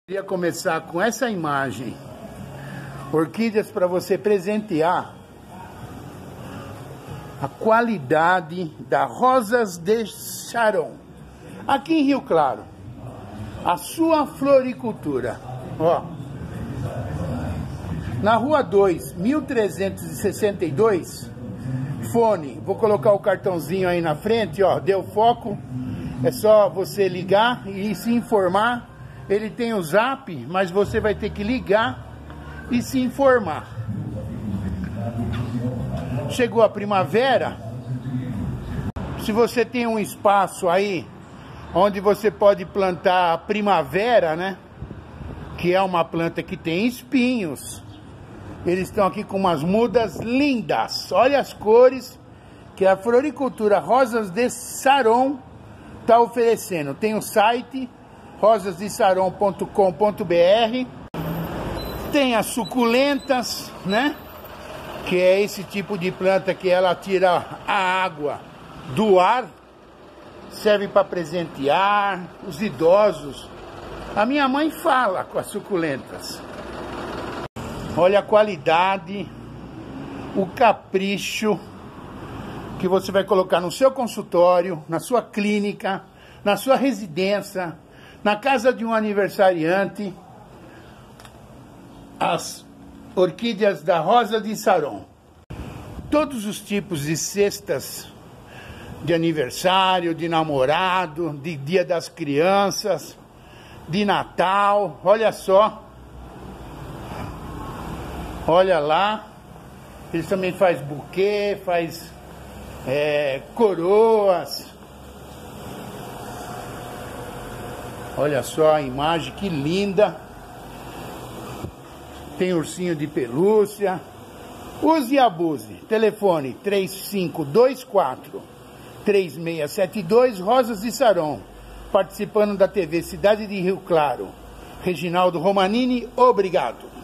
Queria começar com essa imagem. Orquídeas para você presentear. A qualidade da Rosas de Saron. Aqui em Rio Claro. A sua floricultura. Ó. Na Rua 2, 1362. Fone. Vou colocar o cartãozinho aí na frente, ó. Deu foco. É só você ligar e se informar. Ele tem o zap, mas você vai ter que ligar e se informar. Chegou a primavera. Se você tem um espaço aí onde você pode plantar a primavera, né? Que é uma planta que tem espinhos. Eles estão aqui com umas mudas lindas. Olha as cores que a floricultura Rosas de Saron está oferecendo. Tem o site rosasdesaron.com.br. Tem as suculentas, né? Que é esse tipo de planta que ela tira a água do ar. Serve para presentear os idosos. A minha mãe fala com as suculentas. Olha a qualidade, o capricho que você vai colocar no seu consultório, na sua clínica, na sua residência, na casa de um aniversariante. As orquídeas da Rosa de Saron. Todos os tipos de cestas de aniversário, de namorado, de Dia das Crianças, de Natal. Olha só. Olha lá. Eles também fazem buquê, faz coroas. Olha só a imagem, que linda. Tem ursinho de pelúcia. Use e abuse. Telefone 3524-3672, Rosas de Saron. Participando da TV Cidade de Rio Claro. Reginaldo Romanini, obrigado.